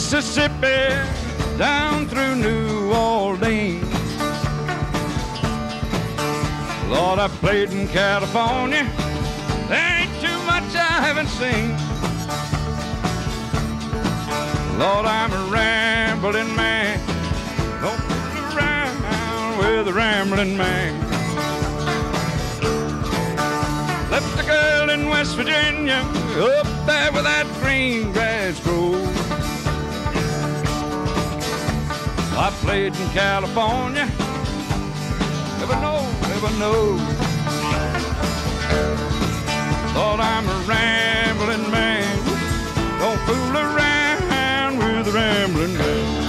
Mississippi down through New Orleans. Lord, I played in California. There ain't too much I haven't seen. Lord, I'm a rambling man. Don't fool around with a rambling man. Left a girl in West Virginia, up there where that green grass grows. I played in California. Never know, never know. Thought I'm a rambling man. Don't fool around with a rambling man.